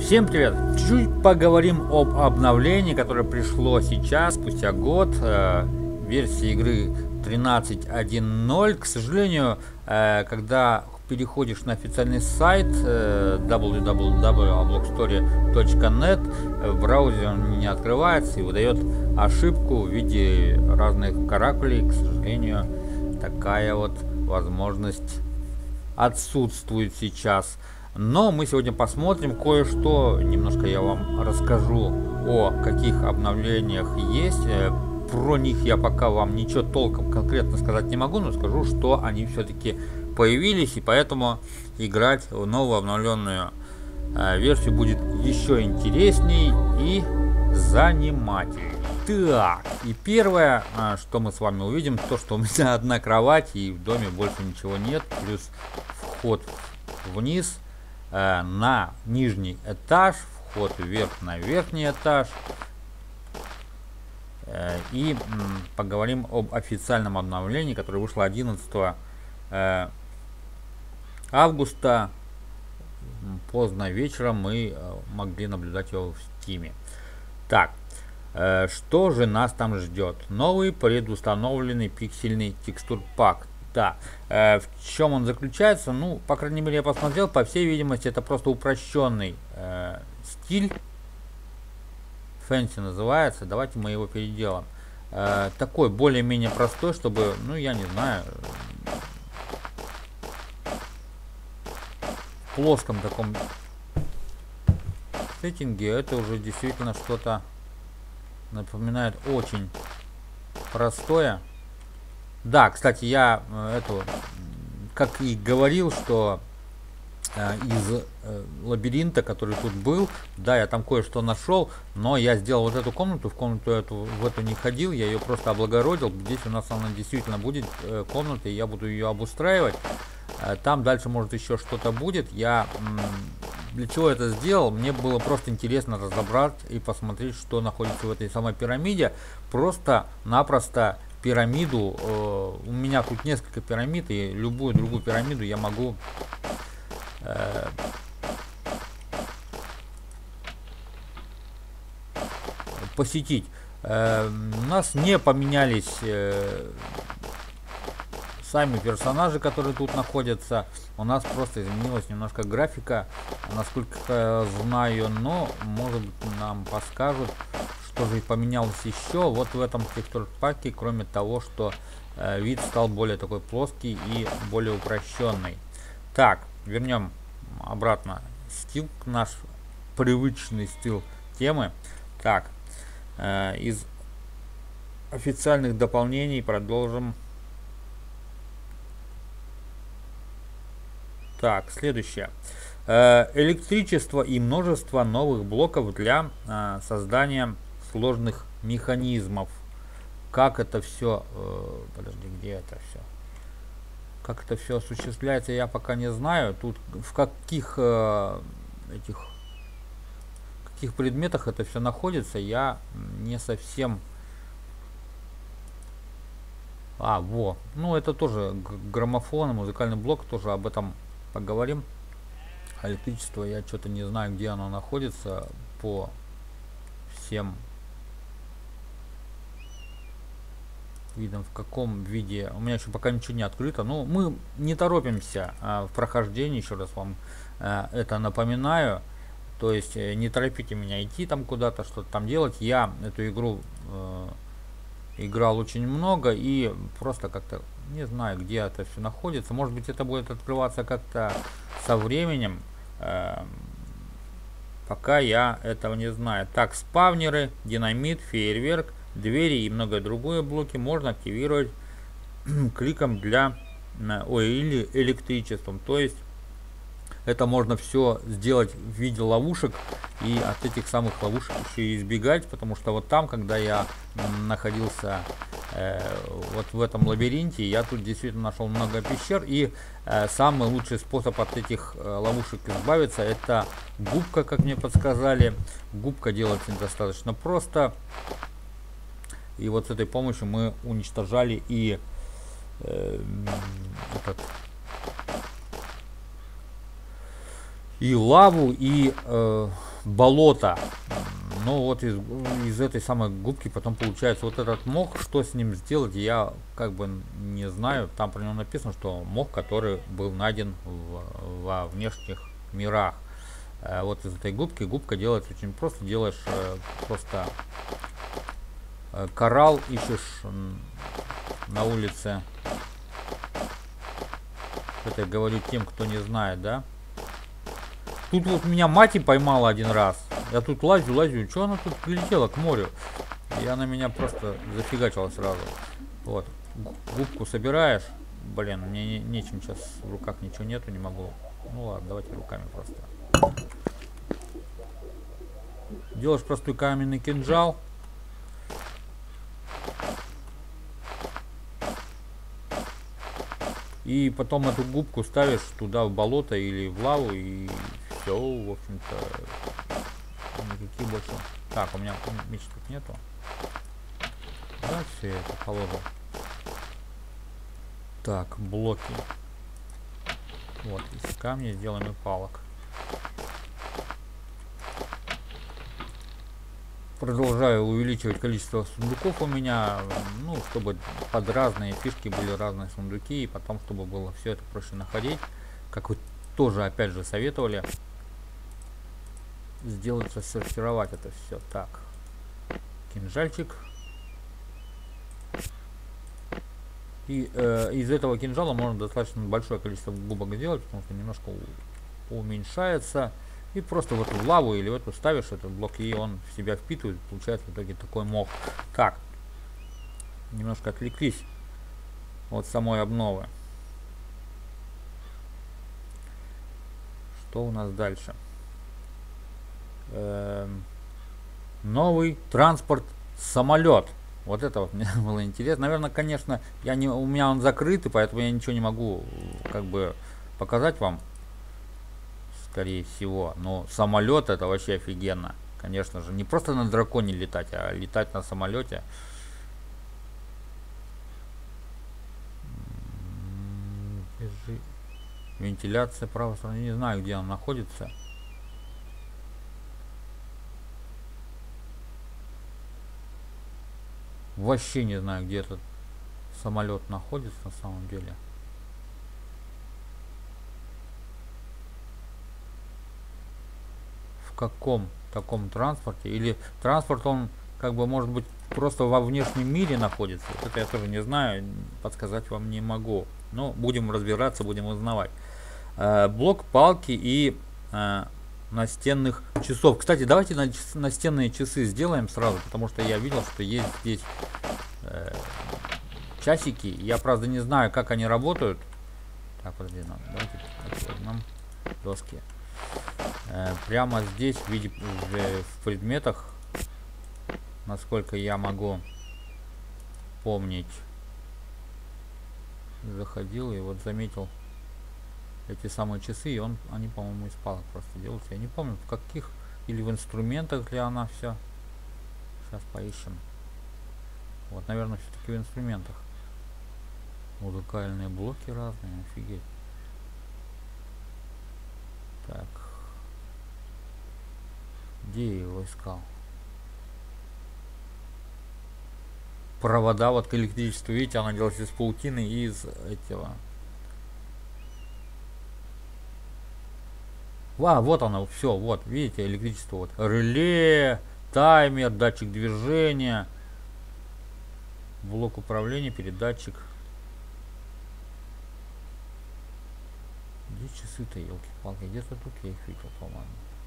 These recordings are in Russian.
Всем привет! Чуть поговорим об обновлении, которое пришло сейчас, спустя год, версии игры 13.1.0. К сожалению, когда переходишь на официальный сайт www.oblockstory.net, в браузере он не открывается и выдает ошибку в виде разных каракулей. К сожалению, такая вот возможность отсутствует сейчас. Но мы сегодня посмотрим кое-что, немножко я вам расскажу о каких обновлениях есть. Про них я пока вам ничего толком конкретно сказать не могу, но скажу, что они все-таки появились, и поэтому играть в новую обновленную версию будет еще интересней и занимательней. Так, и первое, что мы с вами увидим, то, что у меня одна кровать и в доме больше ничего нет, плюс вход вниз на нижний этаж, вход вверх на верхний этаж. И поговорим об официальном обновлении, которое вышло 11 августа. Поздно вечером мы могли наблюдать его в Steam. Так, что же нас там ждет? Новый предустановленный пиксельный текстур пак. Да, в чем он заключается? Ну, по крайней мере, я посмотрел, по всей видимости, это просто упрощенный стиль. Fancy называется. Давайте мы его переделаем. Такой более-менее простой, чтобы, ну, я не знаю, в плоском таком сеттинге это уже действительно что-то напоминает очень простое. Да, кстати, я как и говорил, что из лабиринта, который тут был, да, я там кое-что нашел, но я сделал вот эту комнату, в эту не ходил, я ее просто облагородил. Здесь у нас она действительно будет комната, и я буду ее обустраивать. Там дальше может еще что-то будет. Я для чего это сделал? Мне было просто интересно разобрать и посмотреть, что находится в этой самой пирамиде. Просто-напросто пирамиду, у меня тут несколько пирамид, и любую другую пирамиду я могу посетить. У нас не поменялись сами персонажи, которые тут находятся. У нас просто изменилась немножко графика, насколько я знаю, но может быть нам подскажут, что же поменялось еще вот в этом текстур паке, кроме того, что вид стал более такой плоский и более упрощенный. Так, вернем обратно стиль, наш привычный стиль темы. Так, из официальных дополнений продолжим. Так, следующее. Электричество и множество новых блоков для создания сложных механизмов. Как это все... подожди, где это все? Как это все осуществляется, я пока не знаю. Тут в каких предметах это все находится, я не совсем... Ну это тоже граммофон, музыкальный блок, тоже об этом поговорим. Электричество, я что-то не знаю, где оно находится по всем видом, в каком виде. У меня еще пока ничего не открыто, но мы не торопимся в прохождении, еще раз вам это напоминаю. То есть не торопите меня идти там куда-то, что-то там делать. Я эту игру играл очень много и просто как-то не знаю, где это все находится. Может быть, это будет открываться как-то со временем. Пока я этого не знаю. Так, спавнеры, динамит, фейерверк, двери и многое другое блоки можно активировать кликом или электричеством. То есть это можно все сделать в виде ловушек и от этих самых ловушек еще избегать, потому что вот там, когда я находился вот в этом лабиринте, я тут действительно нашел много пещер, и самый лучший способ от этих ловушек избавиться — это губка, как мне подсказали. Губка делается достаточно просто, и вот с этой помощью мы уничтожали и лаву, и болото. Ну вот из этой самой губки потом получается вот этот мох. Что с ним сделать, я как бы не знаю. Там про него написано, что мох, который был найден во внешних мирах. Вот из этой губки губка делается очень просто. Делаешь просто коралл, ищешь на улице. Это я говорю тем, кто не знает, да. Тут вот меня мать поймала один раз. Я тут лазю. Что она тут прилетела к морю? И она меня просто зафигачила сразу. Вот. Губку собираешь. Блин, мне нечем сейчас в руках ничего нету, не могу. Ну ладно, давайте руками просто. Делаешь простой каменный кинжал. И потом эту губку ставишь туда в болото или в лаву, и все, в общем-то, никаких больше. Так, у меня меч тут нету. Да, все это положил. Так, блоки. Вот, из камня сделаем и палок. Продолжаю увеличивать количество сундуков у меня, ну, чтобы под разные фишки были разные сундуки, и потом, чтобы было все это проще находить, как вы тоже, опять же, советовали, сделать, рассортировать это все. Так, кинжальчик. И из этого кинжала можно достаточно большое количество губок сделать, потому что немножко уменьшается. И просто в эту лаву или в эту ставишь этот блок, и он в себя впитывает. Получается в итоге такой мох. Так, немножко отвлеклись от самой обновы. Что у нас дальше? Новый транспорт самолет. Вот это вот мне было интересно. Наверное, конечно, у меня он закрытый, поэтому я ничего не могу как бы показать вам. Скорее всего, но самолет это вообще офигенно, конечно же, не просто на драконе летать, а летать на самолете. Вентиляция правой стороны, не знаю, где она находится. Вообще не знаю, где этот самолет находится на самом деле. Каком таком транспорте, или транспорт он как бы может быть просто во внешнем мире находится, вот это я тоже не знаю, подсказать вам не могу, но будем разбираться, будем узнавать. Блок палки и настенных часов. Кстати, давайте настенные часы сделаем сразу, потому что я видел, что есть здесь часики, я правда не знаю, как они работают. Так, подожди, давайте возьмем доски. Прямо здесь в виде в предметах, насколько я могу помнить, заходил и вот заметил эти самые часы, и они, по-моему, из палок просто делаются. Я не помню, в каких, или в инструментах ли она все. Сейчас поищем. Вот, наверное, все-таки в инструментах. Музыкальные блоки разные, офигеть. Так. Где я его искал? Провода вот к электричеству, видите, она делается из паутины и из этого. Вот оно, все, вот, видите, электричество, вот, реле, таймер, датчик движения, блок управления, передатчик. Где часы-то, елки-палки, где-то тут я их видел, по-моему.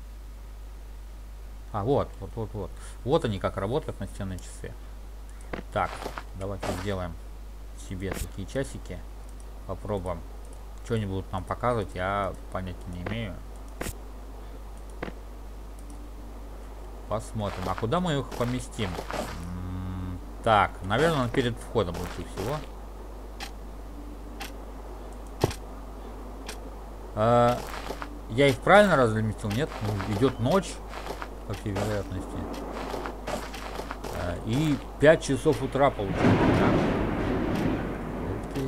Вот они как работают, настенные часы. Так, давайте сделаем себе такие часики. Попробуем. Что они будут нам показывать, я понятия не имею. Посмотрим. А куда мы их поместим? Так, наверное, перед входом лучше всего. Я их правильно разместил? Нет? Ну, идет ночь, по всей вероятности. И 5 часов утра получается.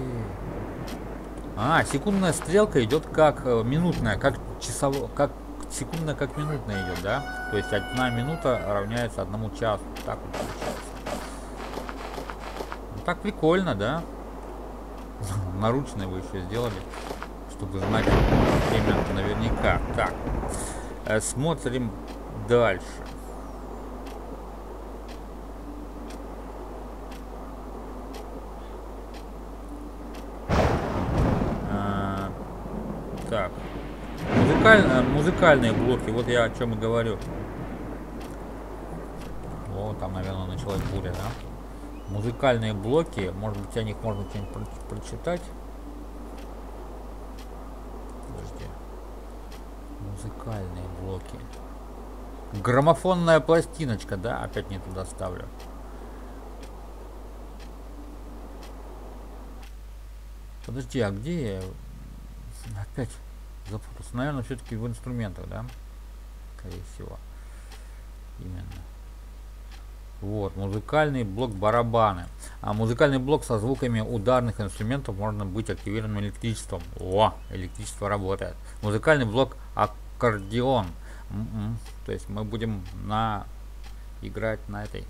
Секундная стрелка идет как минутная, как секундная как минутная идет, да? То есть 1 минута равняется 1 часу. Так вот получается. Ну, так прикольно, да? Наручные вы еще сделали, чтобы знать время наверняка. Так, смотрим дальше. Так, музыкальные блоки, вот я о чем и говорю. О, там, наверное, началась буря, да? Музыкальные блоки, может быть, о них можно что-нибудь прочитать. Подожди. Музыкальные блоки. Граммофонная пластиночка, да? Опять не туда ставлю. Подожди, а где я? Опять запутался. Наверное, все-таки в инструментах, да? Скорее всего. Именно. Вот, музыкальный блок барабаны. А музыкальный блок со звуками ударных инструментов можно быть активированным электричеством. О, электричество работает. Музыкальный блок аккордеон. То есть мы будем играть на этой,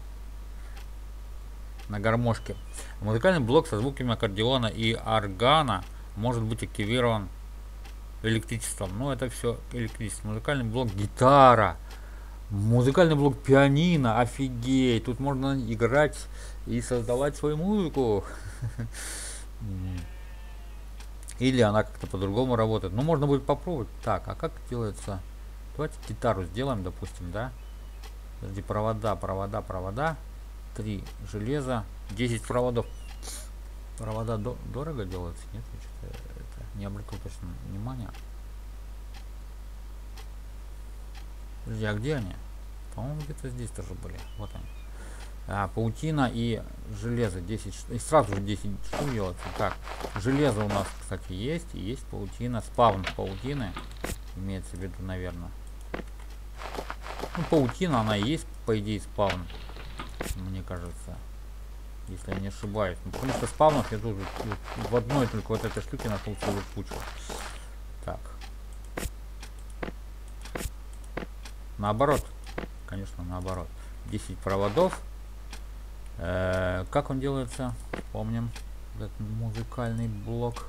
на гармошке. Музыкальный блок со звуками аккордеона и органа может быть активирован электричеством. Ну, это все электричество. Музыкальный блок гитара. Музыкальный блок пианино. Офигеть. Тут можно играть и создавать свою музыку. Или она как-то по-другому работает. Ну, можно будет попробовать. Так, а как делается? Давайте гитару сделаем, допустим, да? Подожди, провода. 3 железа, 10 проводов. Провода дорого делаются? Нет, я что-то это не обратил точно внимания. Подожди, а где они? По-моему, где-то здесь тоже были. Вот они. Паутина и железо 10 штук. И сразу же 10 штук делается. Так, железо у нас, кстати, есть. И есть паутина. Спавн паутины. Имеется в виду, наверное. Ну, паутина, она и есть, по идее, спавн. Мне кажется. Если я не ошибаюсь. Ну, потому что спавнов я тут в одной только вот этой штуке нашел целую кучу. Так. Наоборот. Конечно, наоборот. 10 проводов. Как он делается? Помним. Этот музыкальный блок.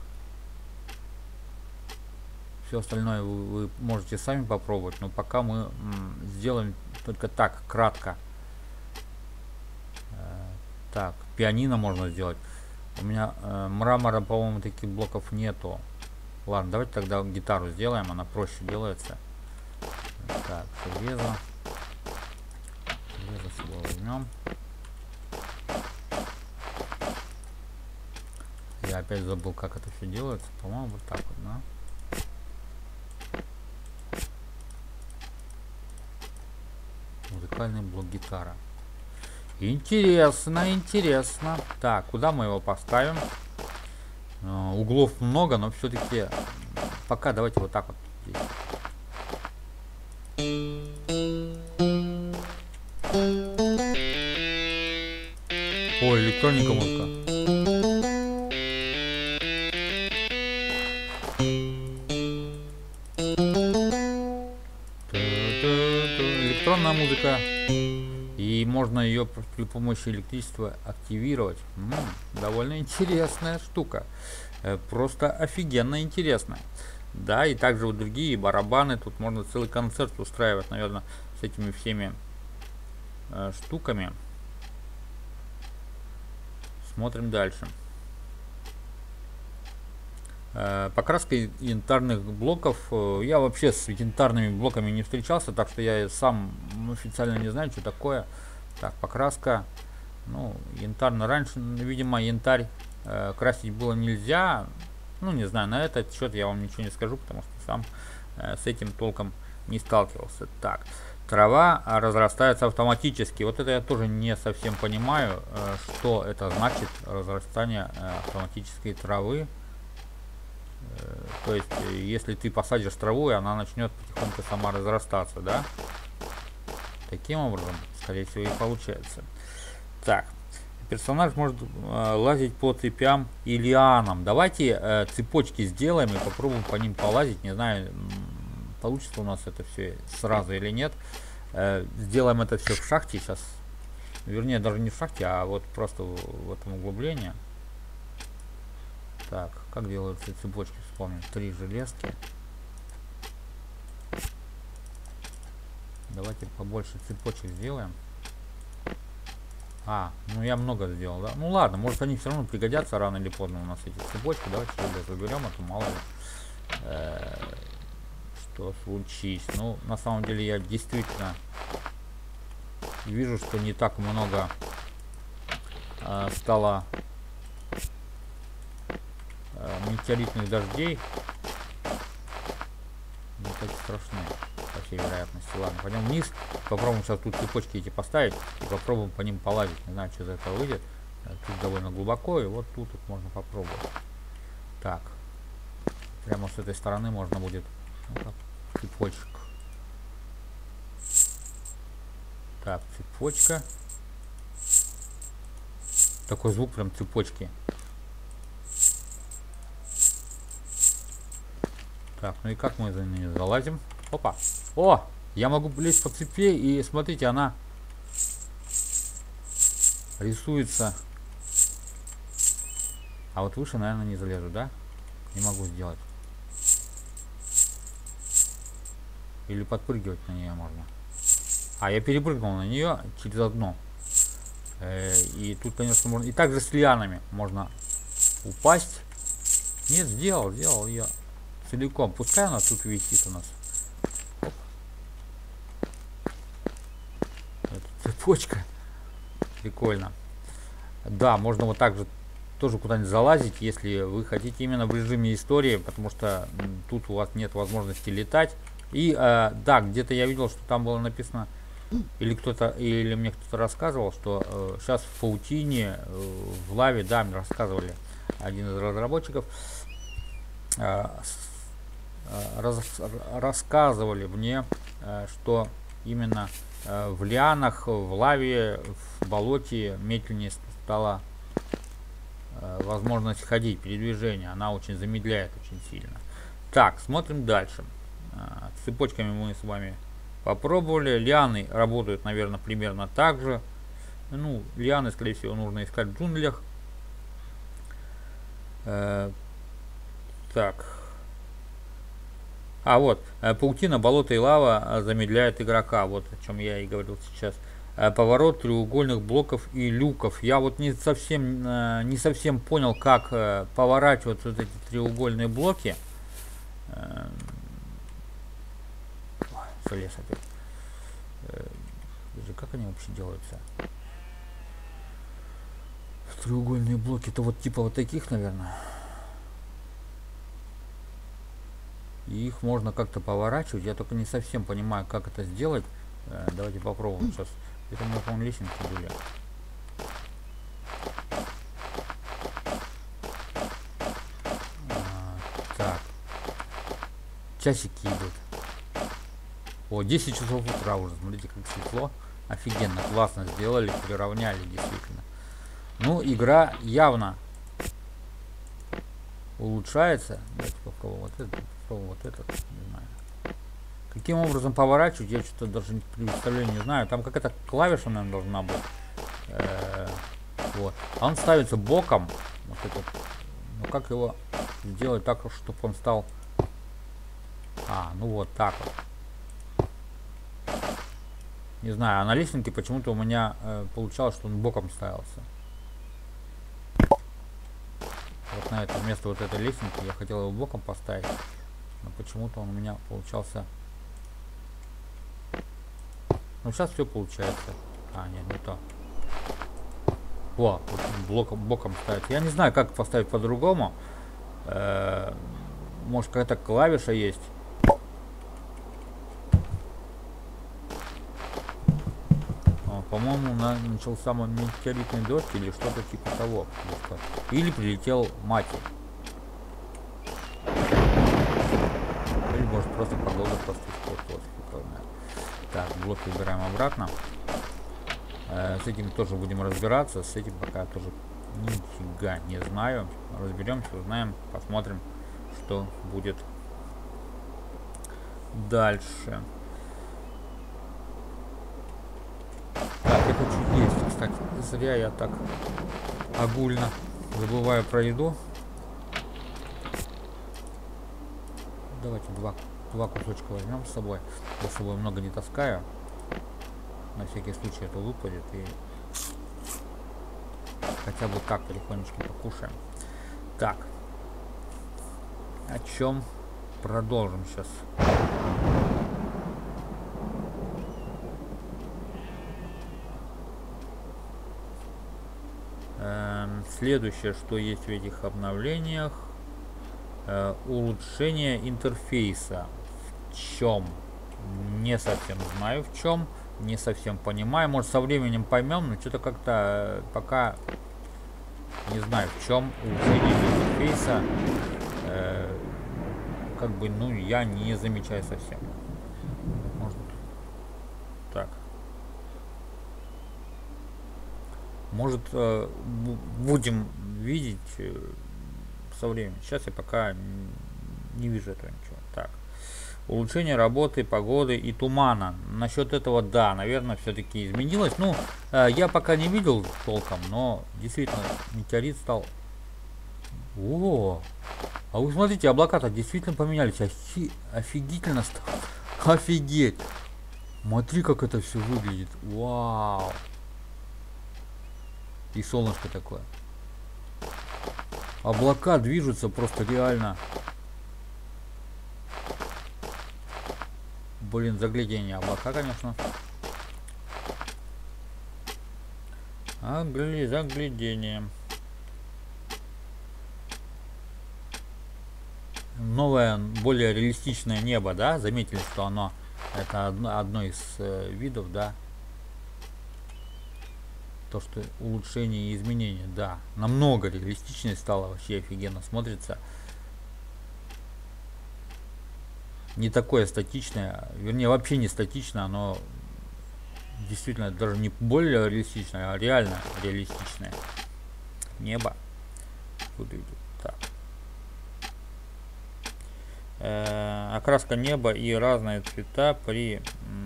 Все остальное вы можете сами попробовать. Но пока мы сделаем только так, кратко. Так, пианино можно сделать. У меня мрамора, по-моему, таких блоков нету. Ладно, давайте тогда гитару сделаем. Она проще делается. Так, железо. Железо сюда возьмем. Я опять забыл, как это все делается. По-моему, вот так вот, да? Музыкальный блок гитара. Интересно, интересно. Так, куда мы его поставим? Углов много, но все-таки пока давайте вот так вот здесь. Ой, электроника музыка. Электронная музыка. И можно ее при помощи электричества активировать. Довольно интересная штука. Просто офигенно интересная. Да, и также вот другие барабаны. Тут можно целый концерт устраивать, наверное, с этими всеми штуками. Смотрим дальше. Покраска янтарных блоков. Я вообще с янтарными блоками не встречался, так что я сам официально не знаю, что такое. Так, покраска. Ну, янтарно. Раньше, видимо, янтарь красить было нельзя. Ну, не знаю, на этот счет я вам ничего не скажу, потому что сам с этим толком не сталкивался. Так, трава разрастается автоматически. Вот это я тоже не совсем понимаю, что это значит, разрастание автоматической травы. То есть, если ты посадишь траву, и она начнет потихоньку сама разрастаться, да? Таким образом, скорее всего, и получается. Так, персонаж может лазить по цепям и лианам. Давайте цепочки сделаем и попробуем по ним полазить. Не знаю, получится у нас это все сразу или нет. Сделаем это все в шахте сейчас. Вернее, даже не в шахте, а вот просто в этом углублении. Так, как делаются цепочки, вспомним. 3 железки. Давайте побольше цепочек сделаем. Ну я много сделал, да? Ну ладно, может они все равно пригодятся рано или поздно у нас эти цепочки. Давайте заберем, а то мало ли что случится. Ну, на самом деле я действительно вижу, что не так много стало метеоритных дождей. Не так страшные, по всей вероятности. Ладно, пойдем вниз. Попробуем сейчас тут цепочки эти поставить и попробуем по ним полазить. Не знаю, что из этого выйдет. Тут довольно глубоко, и вот тут можно попробовать. Так. Прямо с этой стороны можно будет цепочек. Так, цепочка. Такой звук прям цепочки. Так, ну и как мы за нее залазим? Опа! О! Я могу лезть по цепи, и смотрите, она рисуется. А вот выше, наверное, не залезу, да? Не могу сделать. Или подпрыгивать на нее можно. Я перепрыгнул на нее через одно. И тут, конечно, можно... И также с лианами можно упасть. Нет, сделал я целиком. Пускай она тут висит у нас. Оп. Это цепочка. Прикольно. Да, можно вот так же тоже куда-нибудь залазить, если вы хотите именно в режиме истории, потому что тут у вас нет возможности летать. И да, где-то я видел, что там было написано, или мне кто-то рассказывал, что сейчас в паутине, в лаве, да, мне рассказывали, один из разработчиков, рассказывали мне, что именно в лианах, в лаве, в болоте медленнее стала возможность ходить, передвижение. Она очень замедляет очень сильно. Так, смотрим дальше. Цепочками мы с вами попробовали. Лианы работают, наверное, примерно так же. Ну, лианы, скорее всего, нужно искать в джунглях. Так. Вот, паутина, болото и лава замедляет игрока. Вот о чем я и говорил сейчас. Поворот треугольных блоков и люков. Я вот не совсем понял, как поворачивать вот эти треугольные блоки. Залез опять. Как они вообще делаются? Треугольные блоки, это вот типа вот таких, наверное. И их можно как-то поворачивать. Я только не совсем понимаю, как это сделать. Давайте попробуем сейчас. Это у меня, по-моему, лесенки были. Так. Часики идут. 10 часов утра уже. Смотрите, как светло. Офигенно, классно сделали, приравняли действительно. Ну, игра явно улучшается. Давайте попробуем вот это, попробуем вот этот. Не знаю. Каким образом поворачивать, я что-то даже представления не знаю. Там какая-то клавиша, наверное, должна быть. Вот. А он ставится боком. Вот этот. Ну как его сделать так, чтобы он стал... ну вот так вот. Не знаю, а на лестнике почему-то у меня получалось, что он боком ставился. Вот на это место вот этой лестницы я хотел его боком поставить. Но почему-то он у меня получался... Ну сейчас все получается. Нет, не то. Вот боком ставить. Я не знаю, как поставить по-другому. Может, какая-то клавиша есть. По-моему, начался метеоритный дождь или что-то типа того. Или прилетел матерь. Или может просто погода просто испортилась. Так, блок выбираем обратно. С этим тоже будем разбираться. С этим пока тоже нифига не знаю. Разберемся, узнаем, посмотрим, что будет дальше. Так, я хочу есть. Кстати, зря я так огульно забываю про еду. Давайте два кусочка возьмем с собой. Я с собой много не таскаю. На всякий случай это выпадет. И хотя бы так потихонечку покушаем. Так. О чем продолжим сейчас. Следующее, что есть в этих обновлениях, улучшение интерфейса. В чем? Не совсем знаю в чем, не совсем понимаю. Может, со временем поймем, но что-то как-то пока не знаю в чем улучшение интерфейса. Как бы, ну, я не замечаю совсем. Может, так. Может, будем видеть со временем. Сейчас я пока не вижу этого ничего. Так. Улучшение работы, погоды и тумана. Насчет этого, да, наверное, все-таки изменилось. Ну, я пока не видел толком, но действительно метеорит стал... О, а вы смотрите, облака-то действительно поменялись. Офигительно стало. Офигеть. Смотри, как это все выглядит. Вау. И солнышко такое. Облака движутся просто реально. Блин, заглядение облака, конечно. Заглядение. Новое, более реалистичное небо, да? Заметили, что оно это одно из видов, да? То, что улучшение и изменения, да, намного реалистичнее стало, вообще офигенно смотрится. Не такое статичное, вернее, вообще не статичное, оно действительно даже не более реалистичное, а реально реалистичное небо выглядит так. Окраска неба и разные цвета при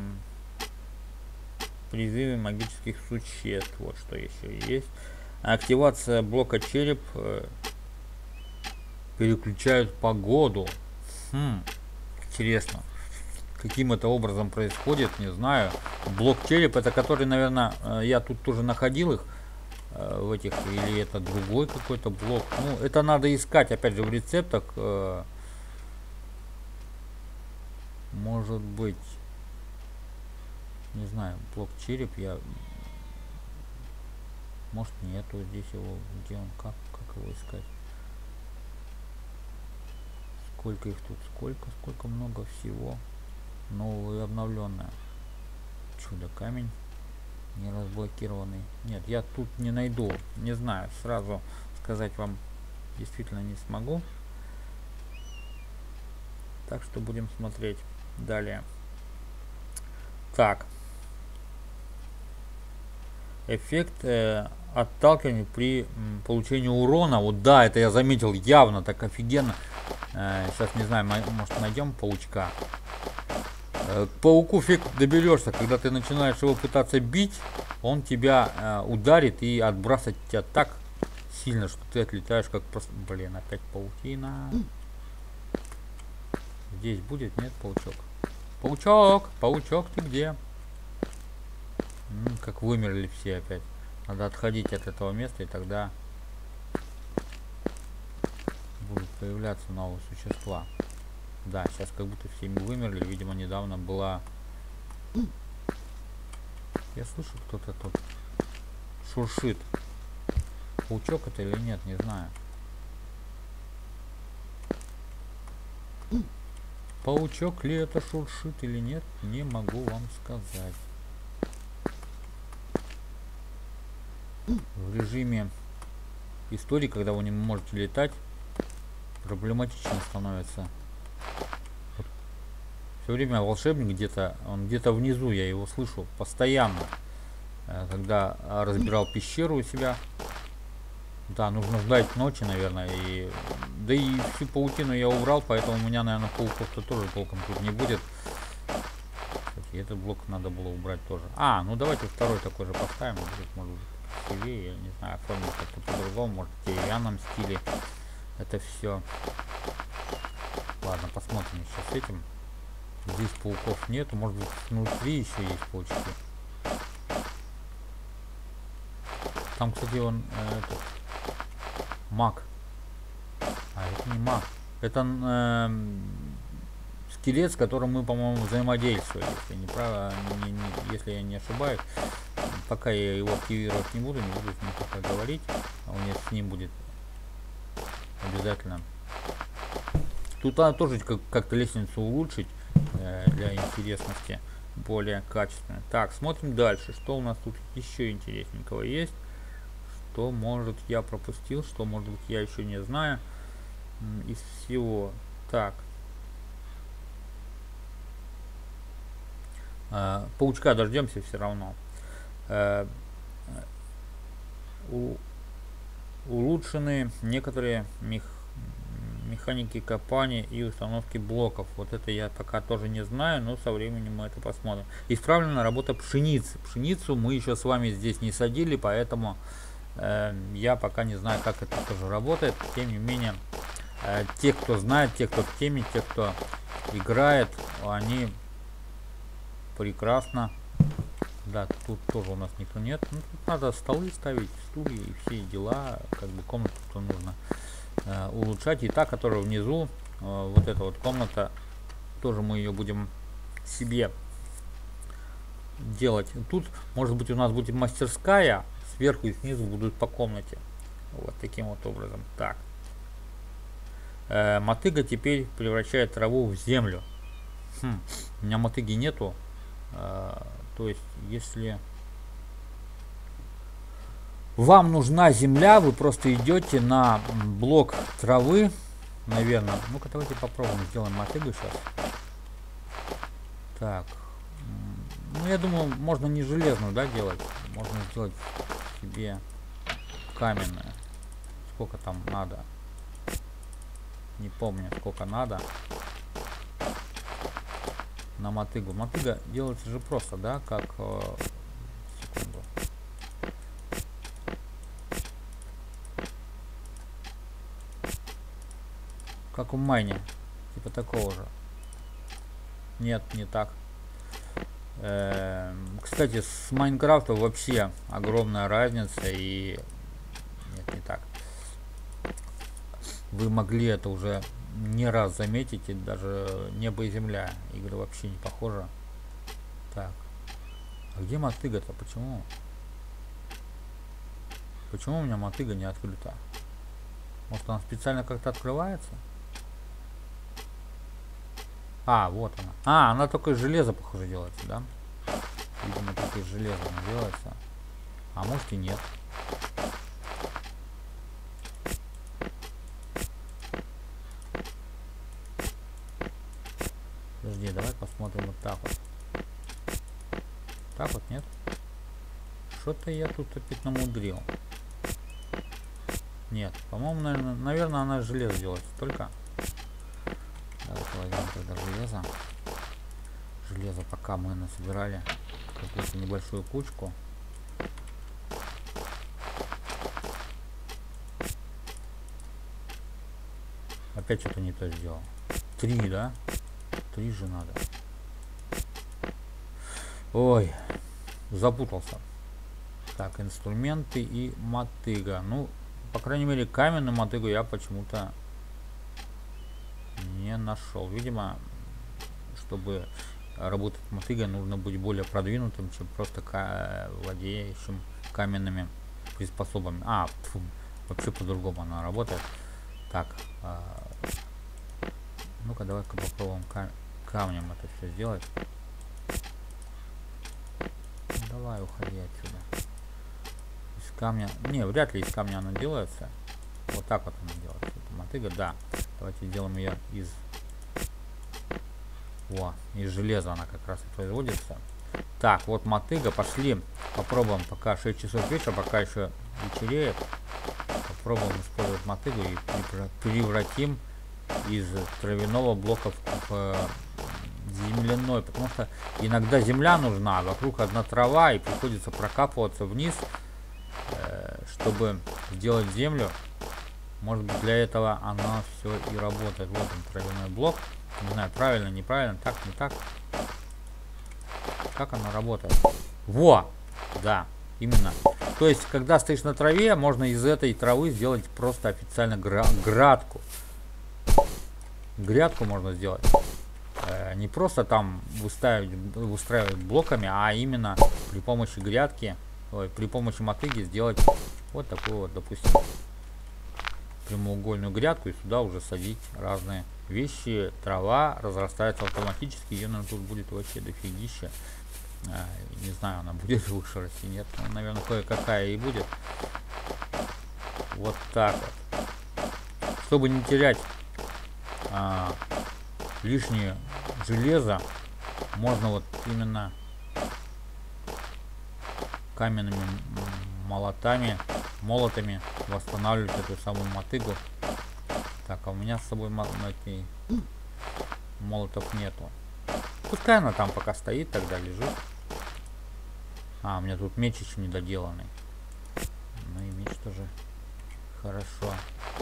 призыве магических существ. Вот что еще есть. Активация блока череп переключают погоду. Интересно, каким это образом происходит, не знаю. Блок череп, это который, наверное, я тут тоже находил их в этих, или это другой какой-то блок. Ну, это надо искать, опять же, в рецептах. Может быть, не знаю, блок череп я... Может, нету здесь его. Где он? Как его искать? Сколько их тут? Сколько много всего. Новое и обновленное. Чудо камень. Не разблокированный. Нет, я тут не найду. Не знаю. Сразу сказать вам действительно не смогу. Так что будем смотреть далее. Так. Эффект отталкивания при получении урона. Вот да, это я заметил явно, так офигенно. Сейчас не знаю, может найдем паучка. К пауку фиг доберешься, когда ты начинаешь его пытаться бить, он тебя ударит и отбрасывает тебя так сильно, что ты отлетаешь как просто... Блин, опять паутина. Здесь будет, нет, паучок? Паучок, ты где? Как вымерли все опять. Надо отходить от этого места, и тогда будут появляться новые существа. Да, сейчас как будто все вымерли. Видимо, недавно была... Я слышу, кто-то тут шуршит. Паучок это или нет, не знаю. Паучок ли это шуршит или нет, не могу вам сказать. В режиме истории, когда вы не можете летать, проблематично становится. Вот. Все время волшебник где-то, он где-то внизу, я его слышу постоянно. Когда разбирал пещеру у себя. Да, нужно ждать ночи, наверное. Да и всю паутину я убрал, поэтому у меня, наверное, пауков-то тоже толком тут не будет. этот блок надо было убрать тоже. А, ну давайте второй такой же поставим. Будет, может быть, красивее, я не знаю, оформить как-то по-другому, может, в деревянном стиле. Это все. Ладно, посмотрим сейчас с этим. Здесь пауков нету, может быть, внутри еще есть паучки. Там, кстати, он этот, маг. А это не маг. Это скелет, с которым мы, по-моему, взаимодействовали, если я не ошибаюсь. Пока я его активировать не буду с ним пока говорить. А у меня с ним будет обязательно. Тут надо тоже как-то лестницу улучшить для интересности, более качественно. Так, смотрим дальше. Что у нас тут еще интересненького есть? Что, может, я пропустил, что, может быть, я еще не знаю из всего. Так. Паучка дождемся все равно. Улучшены некоторые механики копания и установки блоков. Вот это я пока тоже не знаю, но со временем мы это посмотрим. Исправлена работа пшеницы. Пшеницу мы еще с вами здесь не садили, поэтому я пока не знаю, как это тоже работает. Тем не менее, те, кто знает, те, кто в теме, те, кто играет, они прекрасно. Да, тут тоже у нас никто нет. Ну, тут надо столы ставить, стулья и все дела. Как бы комнату нужно улучшать. И та, которая внизу, вот эта вот комната, тоже мы ее будем себе делать. Тут, может быть, у нас будет мастерская. Сверху и снизу будут по комнате. Вот таким вот образом. Так. Мотыга теперь превращает траву в землю. У меня мотыги нету. То есть, если вам нужна земля, вы просто идете на блок травы, наверное. Ну-ка, давайте попробуем, сделаем мотыгу сейчас. Так. Ну, я думаю, можно не железную, да, делать. Можно сделать себе каменную. Сколько там надо? Не помню, сколько надо. На мотыгу. Мотыга делается же просто, да, как... секунду. Как у майни. Типа такого же. Нет, не так. Кстати, с Майнкрафта вообще огромная разница, и нет, не так. Вы могли это уже не раз заметить, и даже небо и земля. Игры вообще не похожи. Так. А где мотыга-то? Почему? Почему у меня мотыга не открыта? Может, она специально как-то открывается? А, вот она. А, она только из железа, похоже, делается, да? Видимо, только из железа она делается. А может и нет. Подожди, давай посмотрим вот так вот. Так вот, нет? Что-то я тут опять намудрил. Нет, по-моему, наверное, она из железа делается только. Давайте возьмем тогда железо. Железо пока мы насобирали какую-то небольшую кучку. Опять что-то не то сделал. 3, да? 3 же надо. Ой, запутался. Так, инструменты и мотыга. Ну, по крайней мере, каменную мотыгу я почему-то не нашел. Видимо, чтобы работать мотыгой, нужно быть более продвинутым, чем просто владеющим каменными приспособами. Вообще по-другому она работает. Так, ну-ка, давай-ка попробуем камнем это все сделать. Давай, уходи отсюда. Из камня... Не, вряд ли из камня она делается. Вот так вот она делается. Это мотыга, да. Давайте сделаем ее из... из железа она как раз и производится. Так, вот мотыга. Пошли. Попробуем, пока 6 часов вечера, пока еще вечереет. Попробуем использовать мотыгу и превратим из травяного блока в земляной, потому что иногда земля нужна, а вокруг одна трава, и приходится прокапываться вниз, чтобы сделать землю. Может быть, для этого она все и работает. Вот он, травяной блок. Не знаю, правильно, неправильно, так, не так. Как она работает? Во! Да, именно. То есть, когда стоишь на траве, можно из этой травы сделать просто официально грядку. Грядку можно сделать. Не просто там выстраивать блоками, а именно при помощи грядки, при помощи мотыги сделать вот такую вот, допустим, прямоугольную грядку, и сюда уже садить разные вещи. Трава разрастается автоматически, ее, наверное, тут будет вообще дофигища. Не знаю, она будет лучше расти, нет, ну, наверное, кое-какая и будет. Вот так вот. Чтобы не терять лишнее железо, можно вот именно каменными молотами восстанавливать эту самую мотыгу. Так, а у меня с собой молотов нету. Пускай она там пока стоит, тогда лежит. А, у меня тут меч еще недоделанный. Ну и меч тоже хорошо.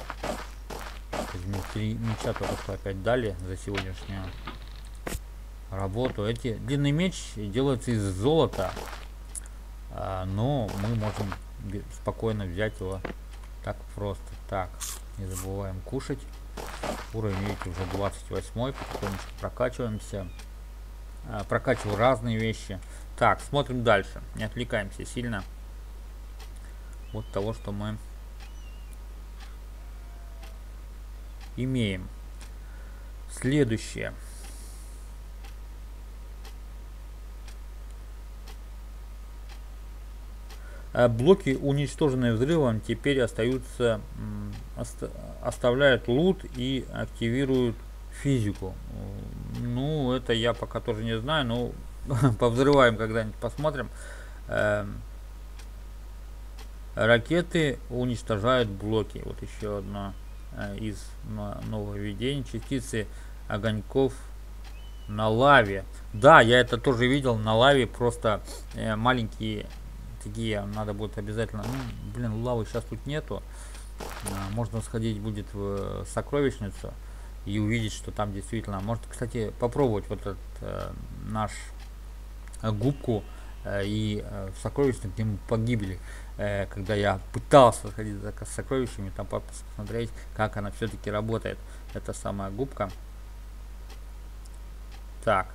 Три меча только что опять дали за сегодняшнюю работу. Эти длинный меч делается из золота, но мы можем спокойно взять его так просто. Так, не забываем кушать. Уровень, видите, уже 28, потихонечку прокачиваемся. Прокачиваю разные вещи. Так, смотрим дальше. Не отвлекаемся сильно от того, что мы имеем. Следующее. Блоки, уничтоженные взрывом, теперь остаются, оставляют лут и активируют физику. Ну, это я пока тоже не знаю, но повзрываем когда-нибудь, посмотрим. Ракеты уничтожают блоки. Вот еще одно из нововведений. Частицы огоньков на лаве. Да, я это тоже видел на лаве, просто маленькие такие, надо будет обязательно. Ну, блин, лавы сейчас тут нету. Можно сходить будет в сокровищницу и увидеть, что там действительно. Может, кстати, попробовать вот этот наш губку и в сокровищнице, где мы погибли, когда я пытался сходить за сокровищами, там посмотреть, как она все-таки работает. Это самая губка. Так.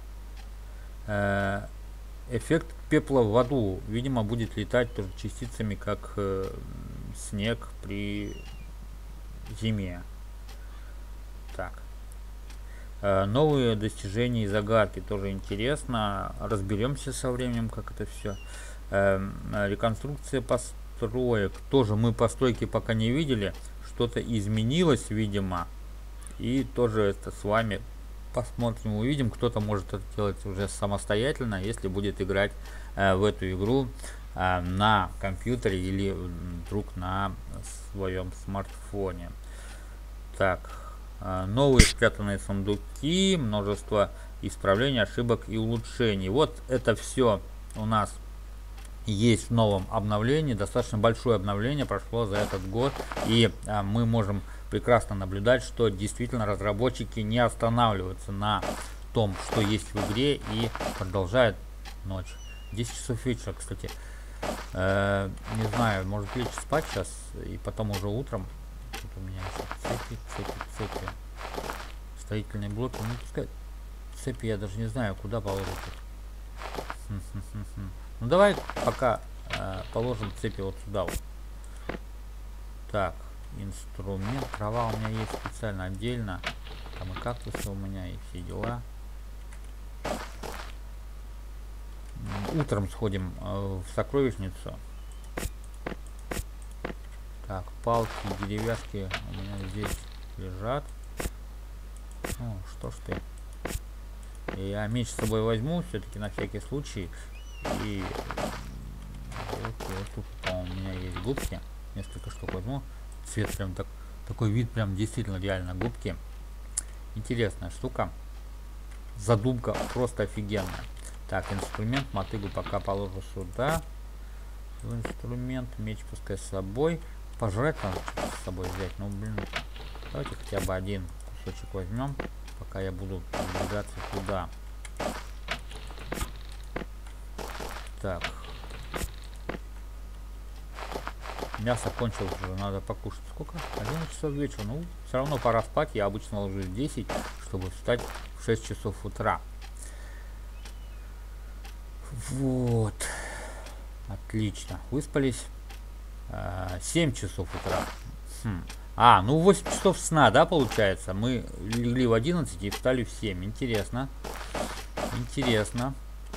Эффект пепла в аду, видимо, будет летать тоже частицами, как снег при зиме. Так. Новые достижения и загадки, тоже интересно. Разберемся со временем, как это все. Реконструкция построек. Тоже мы постройки пока не видели. Что-то изменилось, видимо. И тоже это с вами посмотрим, увидим. Кто-то может это делать уже самостоятельно, если будет играть в эту игру на компьютере или вдруг на своем смартфоне. Так, новые спрятанные сундуки, множество исправлений, ошибок и улучшений. Вот это все у нас есть в новом обновлении. Достаточно большое обновление прошло за этот год, и мы можем прекрасно наблюдать, что действительно разработчики не останавливаются на том, что есть в игре, и продолжают ночь. 10 часов вечера, кстати. Не знаю, может лечь спать сейчас и потом уже утром. Тут у меня цепи. Строительные блоки. Ну, пускай цепи я даже не знаю, куда положить. Ну давай пока положим цепи вот сюда вот. Так, инструмент. Трава у меня есть специально отдельно. Там и кактусы у меня, и все дела. Утром сходим в сокровищницу. Так, палки и деревяшки у меня здесь лежат. Ну, что ж ты. Я меч с собой возьму, все-таки на всякий случай. И вот тут, по-моему, у меня есть губки. Несколько штук возьму. Цвет прям такой вид, прям действительно реально губки. Интересная штука. задумка просто офигенная. Так, инструмент, мотыгу пока положу сюда. Инструмент, меч пускай с собой. Пожрать надо что-то с собой взять. Ну, блин, давайте хотя бы один кусочек возьмем, пока я буду двигаться туда. Так. Мясо кончилось уже, надо покушать. Сколько? 11 часов вечера. Ну, все равно пора спать. Я обычно ложусь в 10, чтобы встать в 6 часов утра. Вот. Отлично. Выспались. 7 часов утра. Ну 8 часов сна, да, получается? Мы легли в 11 и встали в 7. Интересно. Интересно.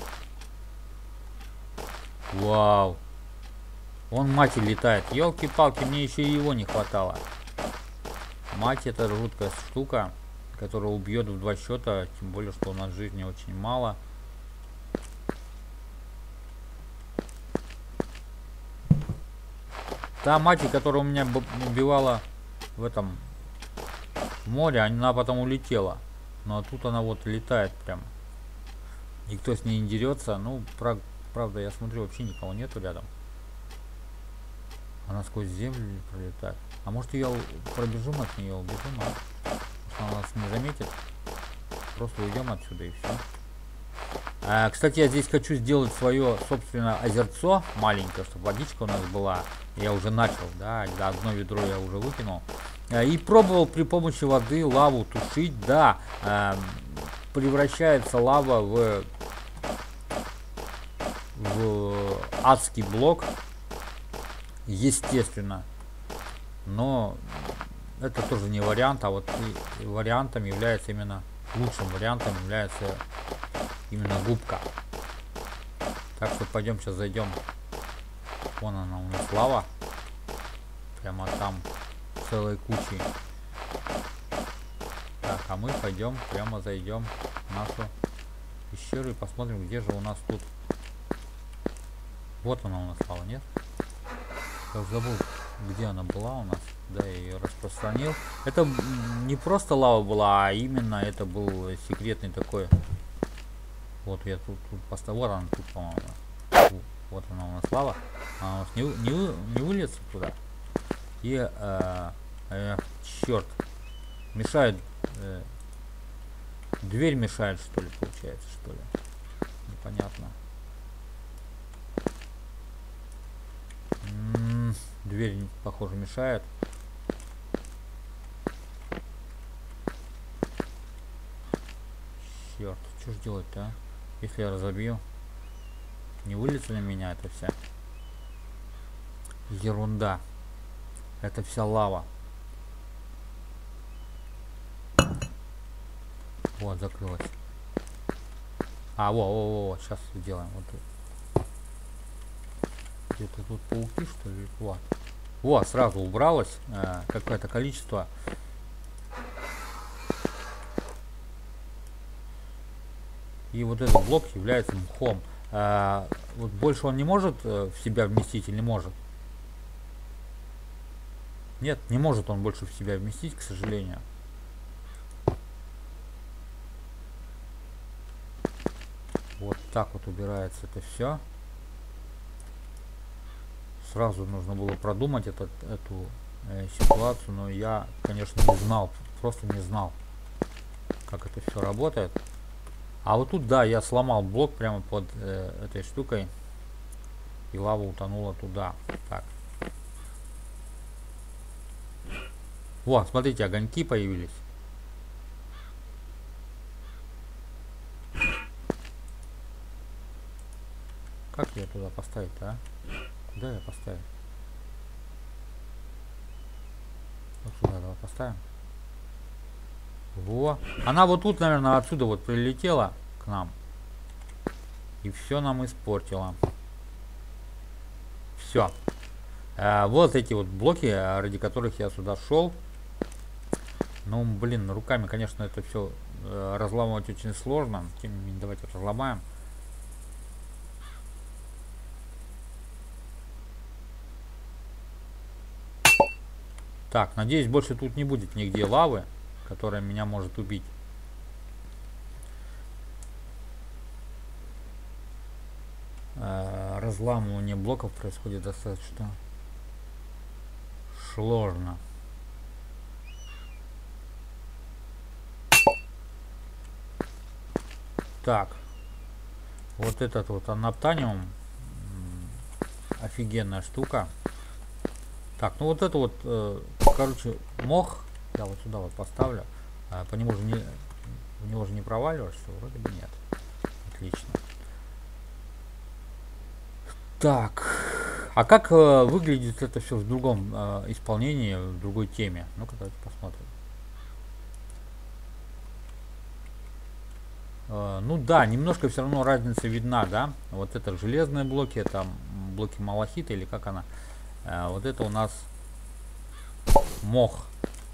Вау. Он мать летает. Елки-палки, мне еще и его не хватало. Мать — это жуткая штука, которая убьет в 2 счета, тем более, что у нас жизни очень мало. Та мать, которая у меня убивала в этом море, она потом улетела. Но тут она вот летает прям. Никто с ней не дерется. Ну, правда, я смотрю, вообще никого нету рядом. Она сквозь землю пролетает. А может, ее пробежим от нее, убежим, Может, она нас не заметит. Просто уйдем отсюда и все. Кстати, я здесь хочу сделать свое собственное озерцо маленькое, чтобы водичка у нас была. Я уже начал, да, одно ведро я уже выкинул. И пробовал при помощи воды лаву тушить, да. Превращается лава в адский блок. Естественно. Но это тоже не вариант, а вот вариантом является именно, лучшим вариантом является именно губка. Так что пойдем сейчас зайдем. Вон она у нас лава. Прямо там целой кучей. Так, а мы пойдем, прямо зайдем в нашу пещеру и посмотрим, где же у нас тут. Вот она у нас лава, нет? Я уже забыл, где она была у нас. Да, я ее распространил. Это не просто лава была, а именно это был секретный такой. Вот я тут поставил. Вот она тут, по-моему. Вот она у нас лава. Она у нас не выльется туда. И черт. Мешает. Дверь мешает, что ли, получается, что ли. Непонятно. Дверь, похоже, мешает. Черт, что ж делать-то, а? Если я разобью, не выльется на меня это вся ерунда. Это вся лава. Вот, закрылась. Во, сейчас сделаем. Вот тут. Где-то тут пауки, что ли? Вот, сразу убралось какое-то количество. И вот этот блок является мхом. Вот больше он не может в себя вместить или может? Нет, не может он больше в себя вместить, к сожалению. Вот так вот убирается это все. Сразу нужно было продумать эту ситуацию, но я, конечно, не знал, просто не знал, как это все работает. А вот тут, да, я сломал блок прямо под этой штукой, и лава утонула туда. Так. Вот, смотрите, огоньки появились. Как ее туда поставить-то, а? Куда я поставил? Вот сюда давай поставим. Во. Она вот тут, наверное, отсюда вот прилетела к нам. И все нам испортила. Все. Вот эти вот блоки, ради которых я сюда шел. Ну, блин, руками, конечно, это все разламывать очень сложно. Тем не менее, давайте разломаем. Так, надеюсь, больше тут не будет нигде лавы, которая меня может убить. разламывание блоков происходит достаточно сложно. Так, вот этот вот анаптаниум, офигенная штука. Так, ну вот это вот, короче, мох я вот сюда вот поставлю. По нему же не, в него же не проваливаешься, вроде бы нет. Отлично. Так, а как выглядит это все в другом исполнении, в другой теме? Ну-ка, давайте посмотрим. Ну да, немножко все равно разница видна, да. Вот это железные блоки, это блоки малахита или как она. Вот это у нас мох.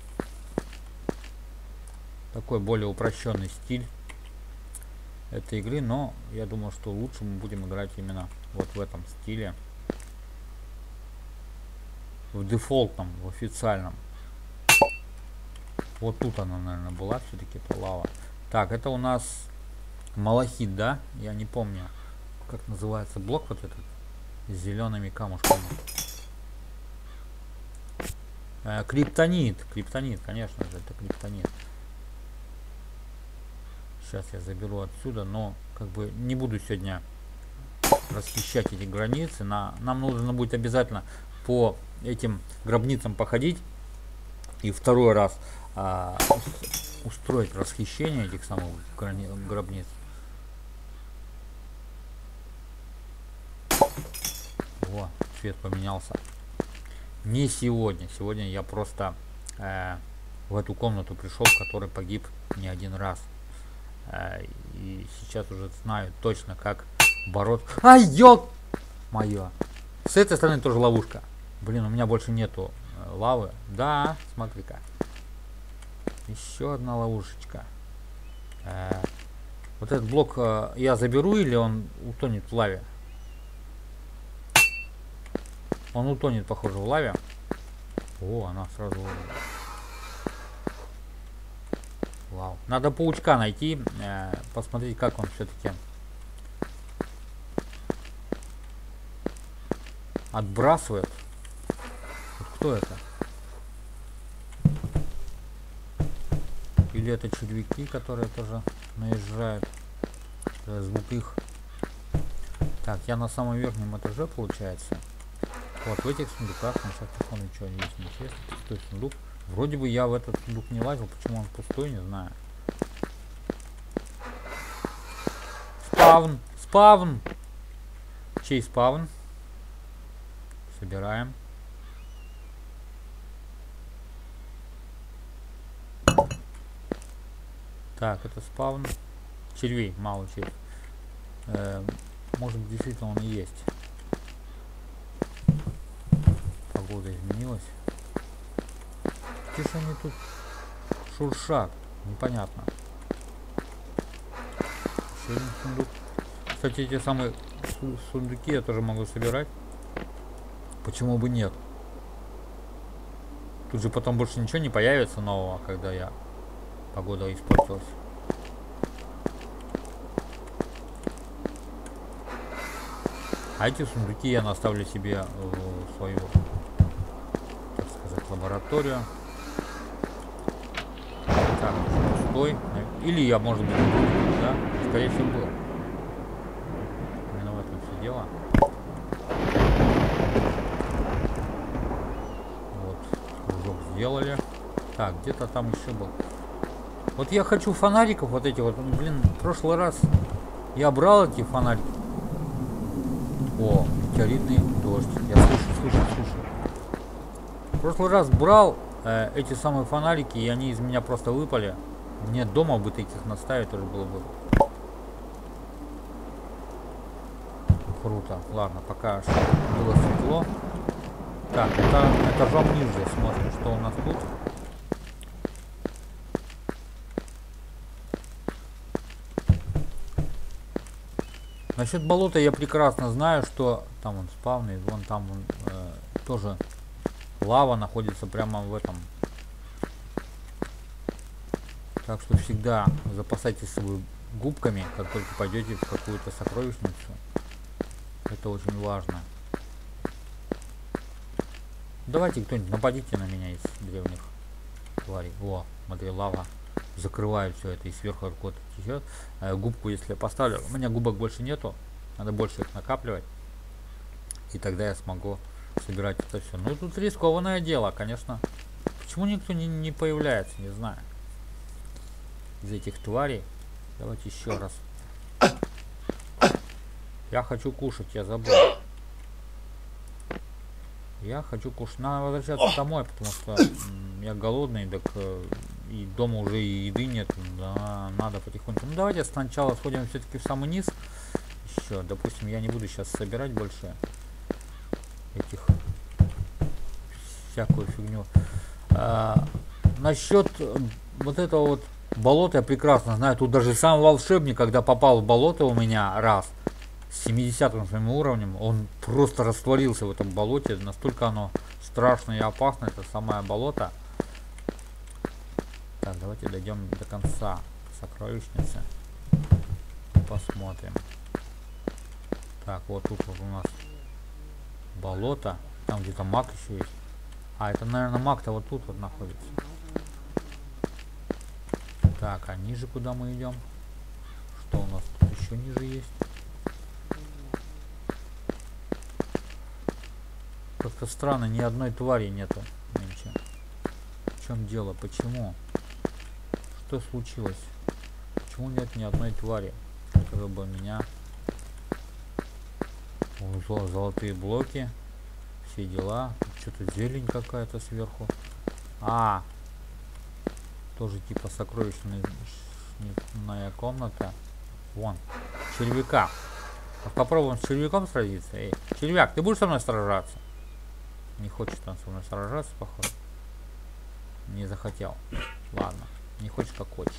Такой более упрощенный стиль этой игры, но я думаю, что лучше мы будем играть именно вот в этом стиле. В дефолтном, в официальном. Вот тут она, наверное, была все-таки, это лава. Так, это у нас малахит, да? Я не помню, как называется блок вот этот с зелеными камушками. Криптонит, конечно же, это криптонит. Сейчас я заберу отсюда, но как бы не буду сегодня расхищать эти границы. Нам нужно будет обязательно по этим гробницам походить и второй раз устроить расхищение этих самых гробниц. О, цвет поменялся. Не сегодня. Сегодня я просто в эту комнату пришел, в которой погиб не один раз. И сейчас уже знаю точно, как бороться. Ай, ё-моё! С этой стороны тоже ловушка. Блин, у меня больше нету лавы. Да, смотри-ка. Еще одна ловушечка. Вот этот блок я заберу или он утонет в лаве? Он утонет, похоже, в лаве. О, она сразу... Вау. Надо паучка найти, посмотреть, как он все-таки отбрасывает. Вот кто это? Или это червяки, которые тоже наезжают? Звук их. Так, я на самом верхнем этаже, получается. Вот в этих сундуках, ну, сейчас посмотрим, что есть интересно. Пустой сундук. Вроде бы я в этот сундук не лазил, почему он пустой, не знаю. Спавн! Спавн! Чей спавн? Собираем. Так, это спавн червей, мало червей. Может быть, действительно он и есть. Погода изменилась. Где же они тут шуршат? Непонятно. Еще один сундук. Кстати, эти самые сундуки я тоже могу собирать. Почему бы нет? Тут же потом больше ничего не появится нового, когда погода испортилась. А эти сундуки я наставлю себе в свою, так сказать, лабораторию. Так, пустой. Или я, может быть, да? Скорее всего, был. Именно в этом все дело. Вот, кружок сделали. Так, где-то там еще был. Вот я хочу фонариков вот эти вот. Блин, в прошлый раз я брал эти фонарики. О, метеоритный дождь. Я слышу. В прошлый раз брал эти самые фонарики, и они из меня просто выпали. Мне дома бы таких наставить тоже было бы круто. Ладно, пока что было светло. Так, это этажом ниже смотрим, что у нас тут. Насчет болота я прекрасно знаю, что там он спавный, вон там он, тоже лава находится прямо в этом. Так что всегда запасайтесь с собой губками, как только пойдете в какую-то сокровищницу. Это Это очень важно. Давайте кто-нибудь нападите на меня из древних тварей. О, смотри, лава закрывает все это, и сверху откуда-то течет. Губку, если я поставлю, у меня губок больше нету, надо больше их накапливать, и тогда я смогу собирать это все. Ну тут рискованное дело, конечно. Почему никто не появляется, не знаю, из этих тварей. Давайте еще раз. Я хочу кушать, я забыл. Я хочу кушать. Надо возвращаться домой, потому что я голодный, так и дома уже и еды нет. Да, надо потихоньку. Ну давайте сначала сходим все-таки в самый низ. Еще, допустим, я не буду сейчас собирать больше этих всякую фигню. Насчет вот этого вот болота я прекрасно знаю. Тут даже сам волшебник, когда попал в болото у меня раз с 70-м своим уровнем, он просто растворился в этом болоте. Настолько оно страшно и опасно, это самое болото. Так, давайте дойдем до конца сокровищницы. Посмотрим. Так, вот тут вот у нас болото. Там где-то маг еще есть. А, это, наверное, маг-то вот тут вот находится. Так, а ниже куда мы идем? Что у нас тут еще ниже есть? Как-то странно, ни одной твари нету нынче. В чем дело? Почему? Что случилось? Почему нет ни одной твари, которая бы меня... О, золотые блоки. Все дела. Что-то зелень какая-то сверху. А, тоже типа сокровищная комната. Вон, червяка. Попробуем с червяком сразиться. Эй, червяк, ты будешь со мной сражаться? Не хочет он со мной сражаться, походу. Не захотел. Ладно, не хочешь, как хочешь.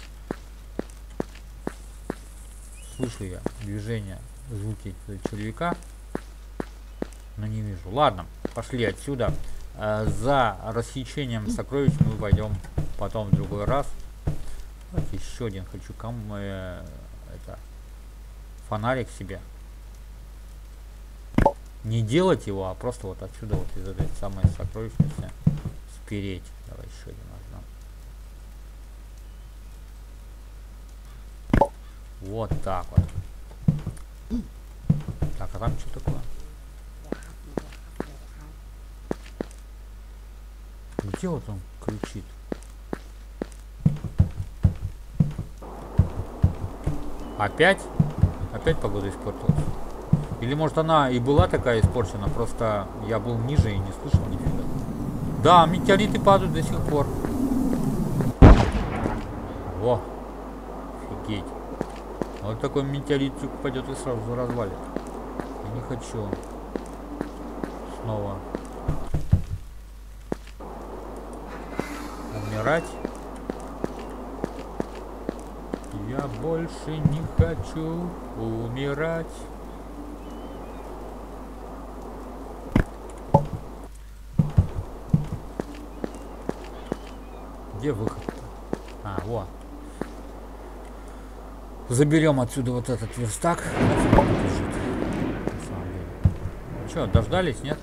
Слышу я движение, звуки червяка, но не вижу. Ладно, пошли отсюда. За расхищением сокровищ мы пойдем потом в другой раз. Давайте еще один хочу это фонарик себе. Не делать его, а просто вот отсюда, вот из этой самой сокровищницы спереть. Давай еще один возьмем. Вот так вот. Так, а там что такое? Где вот он кричит? Опять? Опять погода испортилась? Или может она и была такая испорчена, просто я был ниже и не слышал нифига. Да, метеориты падают до сих пор. Во, офигеть. Вот такой метеоритик пойдет и сразу развалит. Я не хочу снова умирать. Я больше не хочу умирать. Где выход-то? А, вот. Заберем отсюда вот этот верстак. Что, дождались, нет?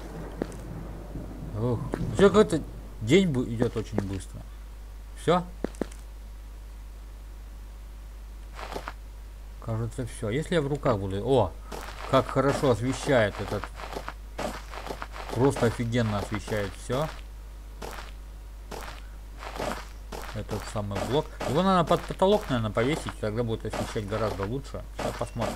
Ух. Все, как-то день идет очень быстро. Все? Кажется, все. Если я в руках буду... О, как хорошо освещает этот... Просто офигенно освещает все. Этот самый блок. Его надо под потолок, наверное, повесить, тогда будет освещать гораздо лучше. Сейчас посмотрим.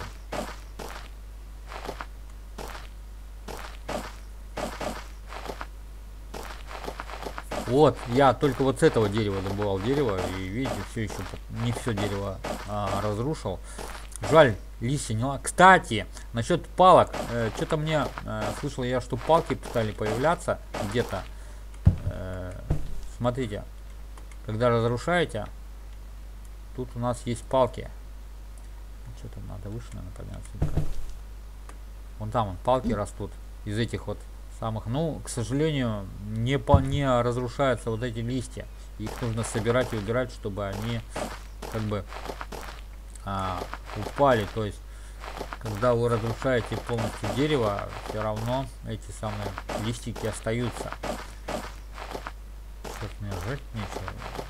Вот, я только вот с этого дерева добывал дерево, и видите, все еще не все дерево разрушил. Жаль, листья не ла. Кстати, насчет палок, что-то мне слышал я, что палки стали появляться где-то. Смотрите. Когда разрушаете, тут у нас есть палки. Что там надо выше, наверное, подняться. Вон там вон, палки растут из этих вот самых. Ну, к сожалению, не разрушаются вот эти листья. Их нужно собирать и убирать, чтобы они как бы упали. То есть когда вы разрушаете полностью дерево, все равно эти самые листики остаются. Что-то мне жать нечего.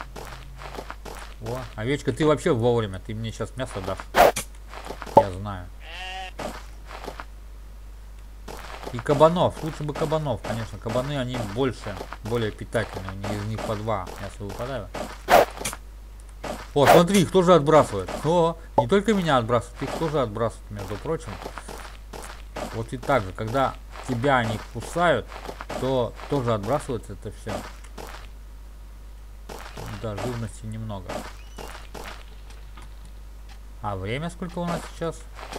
О, овечка, ты вообще вовремя, ты мне сейчас мясо дашь. Я знаю. И кабанов, лучше бы кабанов, конечно. Кабаны, они больше, более питательные, из них по 2 мяса выпадают. О, смотри, их тоже отбрасывает. О, не только меня отбрасывают, их тоже отбрасывают, между прочим. Вот и так же, когда тебя они кусают, то тоже отбрасывается это все. Да, живности немного. А время сколько у нас сейчас?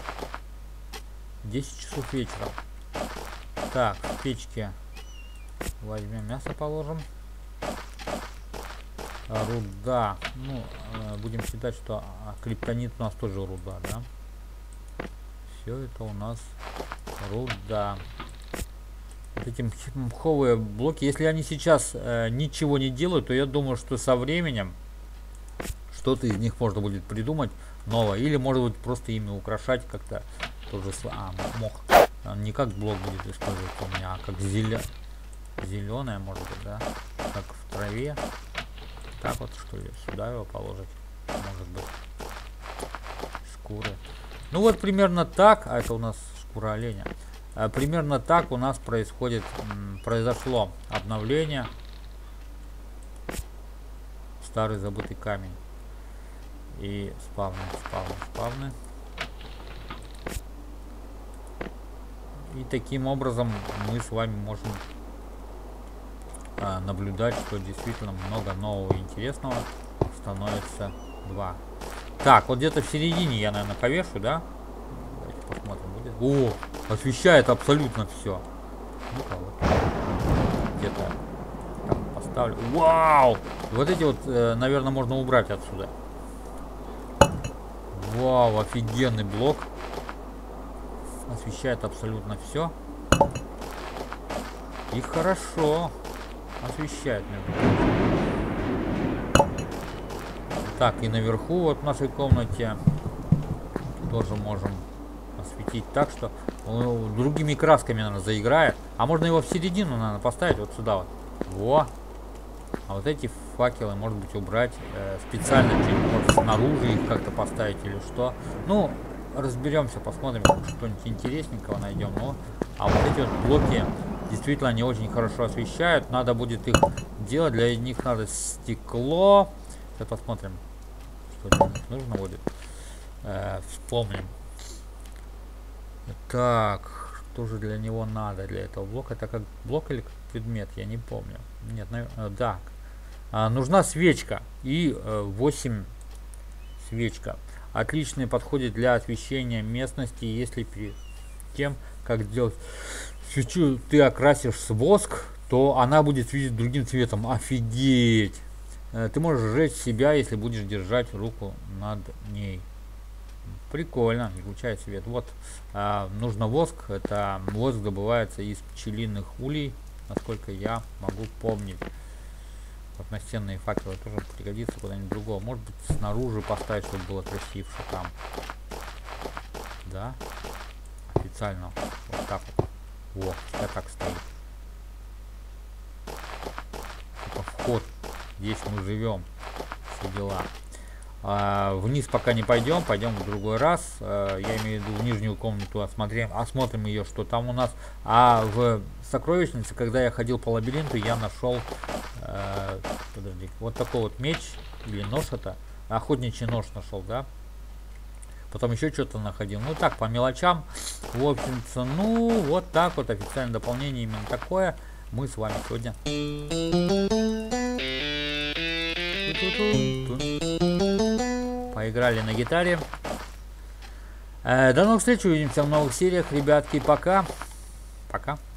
10 часов вечера. Так, в печке возьмем мясо, положим. Руда. Ну, будем считать, что криптонит у нас тоже руда, да? Все это у нас руда. Вот эти мховые блоки, если они сейчас ничего не делают, то я думаю, что со временем что-то из них можно будет придумать новое. Или может быть просто ими украшать как-то тоже. Мох. Он не как блок будет использовать у меня, а как зеленое, может быть, да? Как в траве. Так вот, что ли, сюда его положить, может быть, шкуры. Ну вот примерно так, а это у нас шкура оленя. Примерно так у нас произошло обновление. Старый забытый камень. И спавны. И таким образом мы с вами можем наблюдать, что действительно много нового и интересного становится 2. Так, вот где-то в середине я, наверное, повешу, да? Давайте посмотрим, будет. О, освещает абсолютно все. Ну-ка, вот. Где-то там поставлю. Вау! Вот эти вот, наверное, можно убрать отсюда. Вау, офигенный блок. Освещает абсолютно все. И хорошо освещает, между прочим. Так, и наверху вот в нашей комнате тоже можем осветить так, что другими красками, наверное, заиграет. А можно его в середину, наверное, поставить вот сюда вот. Во! А вот эти факелы, может быть, убрать специально, может, снаружи их как-то поставить или что. Ну, разберемся, посмотрим, что-нибудь интересненького найдем. Ну, а вот эти вот блоки действительно они очень хорошо освещают. Надо будет их делать. Для них надо стекло. Сейчас посмотрим, что для них нужно будет. Вспомним. Так, что же для него надо, для этого блока? Это как блок или как предмет? Я не помню. Нет, да. Нужна свечка и 8 свечка. Отличный подходит для освещения местности, если перед тем, как сделать свечу, ты окрасишь в воск, то она будет светить другим цветом. Офигеть! Ты можешь сжечь себя, если будешь держать руку над ней. Прикольно, излучает свет. Вот, нужно воск. Это воск добывается из пчелиных улей, насколько я могу помнить. Вот настенные факелы тоже пригодится куда-нибудь другого. Может быть, снаружи поставить, чтобы было красивше там. Да. Официально. Вот так вот. Во, я так стоит. Типа вход. Здесь мы живем. Все дела. Вниз пока не пойдем. Пойдем в другой раз. Я имею в виду в нижнюю комнату. Осмотрим ее, что там у нас. А в сокровищнице, когда я ходил по лабиринту, я нашел... подожди, вот такой вот меч или нож, это охотничий нож нашел, да? Потом еще что-то находил. Ну так, по мелочам. В общем-то, ну вот так вот официальное дополнение именно такое. Мы с вами сегодня поиграли на гитаре. До новых встреч, увидимся в новых сериях, ребятки, пока. Пока.